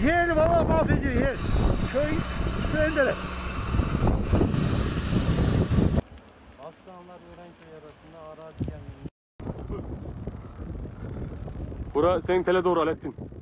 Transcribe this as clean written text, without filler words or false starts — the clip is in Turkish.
Yer valla mahvediyor yer. Köy Sürendeler. Aslanlar Örenköy arasında arazi gelmiyor. Bura senin tele doğru Alettin.